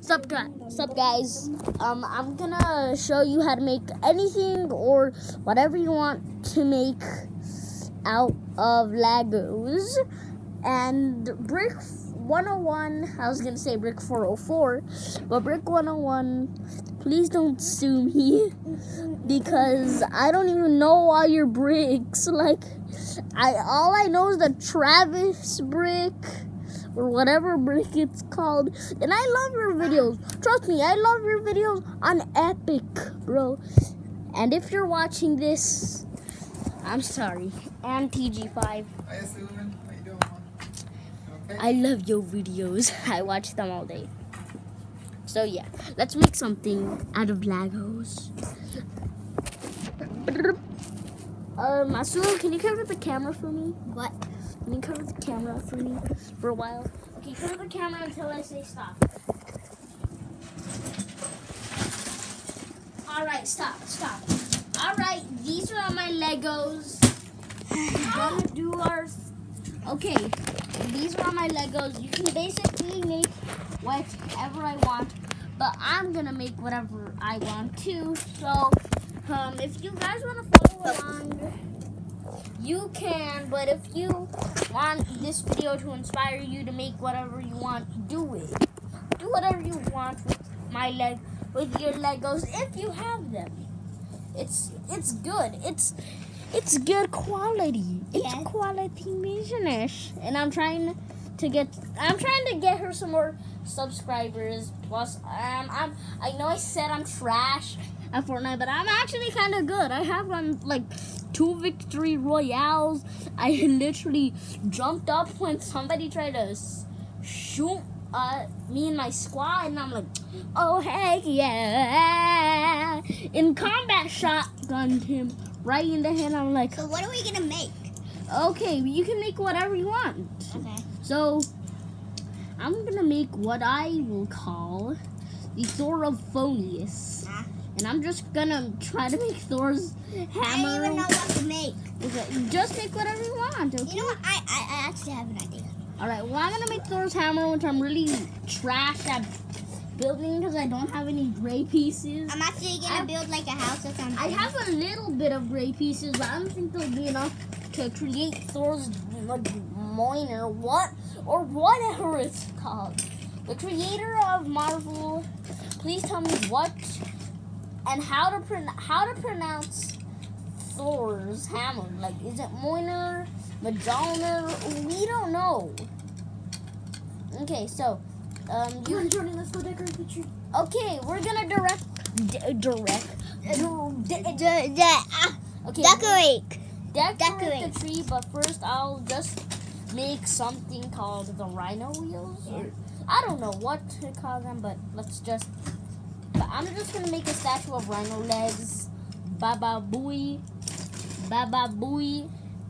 Sup guys. I'm gonna show you how to make anything or whatever you want to make out of Legos. And Brick 101, I was gonna say Brick 404, but Brick 101, please don't sue me because I don't even know all your bricks. Like, all I know is the Travis brick or whatever brick it's called. And I love your videos. Trust me, I love your videos on Epic, bro. And if you're watching this, I'm sorry. And TG5. Hi, Susan. How you doing, man? Okay. I love your videos. I watch them all day. So yeah, let's make something out of Legos. Asul, can you cover the camera for me? What? Can you cover the camera for me for a while? Okay, cover the camera until I say stop. Alright, stop. Alright, these are all my Legos. We're gonna do our... Okay, these are all my Legos. You can basically make whatever I want, but I'm gonna make whatever I want too. So, if you guys want to follow along, you can, but if you want this video to inspire you to make whatever you want, do it. Do whatever you want with your Legos if you have them. It's good. It's good quality. It's quality business. And I'm trying to get her some more subscribers. Plus, I know I said I'm trash at Fortnite, but I'm actually kind of good. I have won like 2 victory royales. I literally jumped up when somebody tried to shoot me and my squad, and I'm like, oh heck yeah! In combat, shotgunned him right in the head. I'm like, so what are we gonna make? Okay, you can make whatever you want. Okay. So I'm gonna make what I will call the Thorophonius. And I'm just gonna try to make Thor's hammer. I don't even know what to make. Okay, just make whatever you want, okay? You know what? I actually have an idea. Alright, well, I'm gonna make Thor's hammer, which I'm really trash at building because I don't have any gray pieces. I'm actually gonna build like a house or something. I have a little bit of gray pieces, but I don't think they'll be enough to create Thor's Mjolnir, or whatever it's called. The creator of Marvel, please tell me what and how to pronounce Thor's hammer. Like, is it Mjolnir, Mjolnir? We don't know. Okay, so you joining. Let's go decorate the tree. Okay, we're gonna decorate the tree, but first I'll just make something called the rhino wheels. Yeah. I don't know what to call them, but I'm just gonna make a statue of rhino legs. Baba Booey. Baba Booey.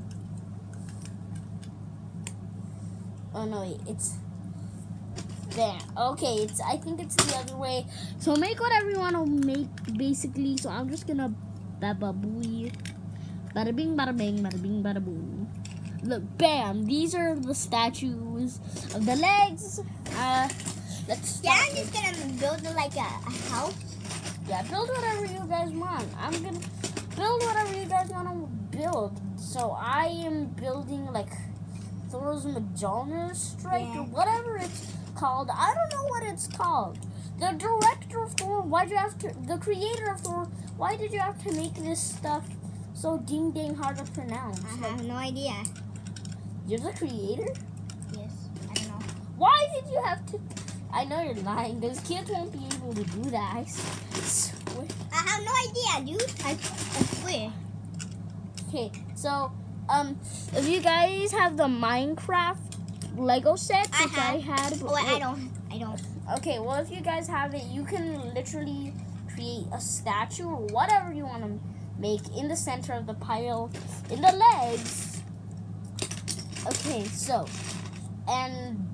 Oh no, wait, it's there. Okay, I think it's the other way. So make whatever you want to make, basically. So I'm just gonna Baba Booey. Bada bing, bada bang, bada bing, bada boom. Look, bam! These are the statues of the legs. Let's start. I'm just gonna build like a house. Yeah, build whatever you guys want. I'm gonna build whatever you guys want to build. So I am building like Thor's Mjolnir strike or whatever it's called. I don't know what it's called. The director of Thor, the creator of Thor, why did you have to make this stuff so ding-dang hard to pronounce? I have no idea. You're the creator? Yes, I don't know. Why did you have to? I know you're lying, because kids won't be able to do that. I swear. I have no idea, dude. I swear. Okay, so, if you guys have the Minecraft Lego set, which I had. Oh, I don't. Okay, well, if you guys have it, you can literally create a statue or whatever you want to make in the center of the pile, in the legs. Okay, so, and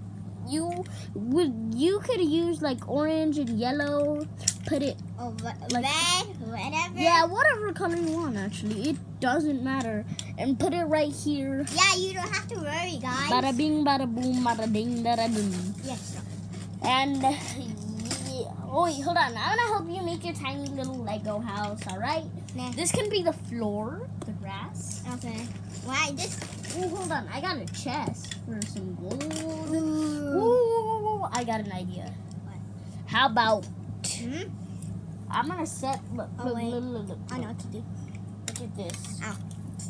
you could use like orange and yellow, put it like red, whatever. Yeah, whatever color you want, actually. It doesn't matter. And put it right here. Yeah, you don't have to worry, guys. Bada bing, bada boom, bada ding, bada ding. Yes. And Oh wait, hold on. I'm gonna help you make your tiny little Lego house. All right. Nah. This can be the floor, the grass. Okay. Why this? Oh, hold on. I got a chest for some gold. Ooh. Ooh, I got an idea. What? How about Hmm? I'm gonna set. Look, Oh, look, wait. look. I know what to do. Look at this. Ow.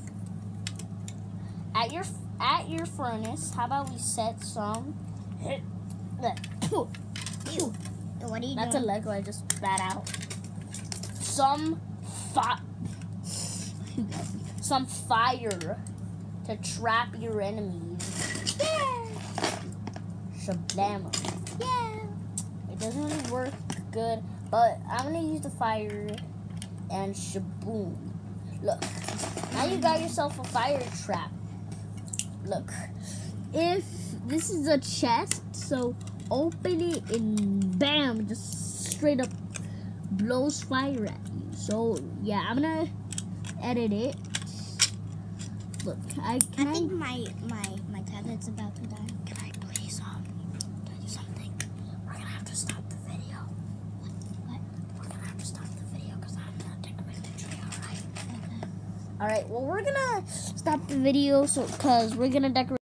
At your furnace, how about we set some? Look. Ew. What are you That's a doing? Lego I just spat out. Some fire to trap your enemies. Yeah. Shablama. Yeah. It doesn't really work good, but I'm gonna use the fire and shaboom. Look, now you got yourself a fire trap. Look, if this is a chest, so open it and bam, just straight up blows fire at you. So yeah, I'm gonna edit it. Look, I think my tablet's about to die. Can I please tell you something? We're gonna have to stop the video. What? We're gonna have to stop the video because I'm gonna decorate the tree. All right. Okay. All right. Well, we're gonna stop the video because we're gonna decorate.